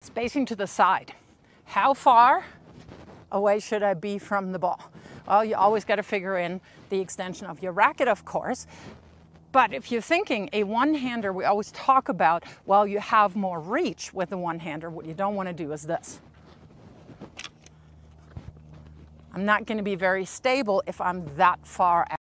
Spacing to the side. How far away should I be from the ball? Well, you always got to figure in the extension of your racket, of course. But if you're thinking a one-hander, we always talk about, well, you have more reach with the one-hander. What you don't want to do is this. I'm not going to be very stable if I'm that far out.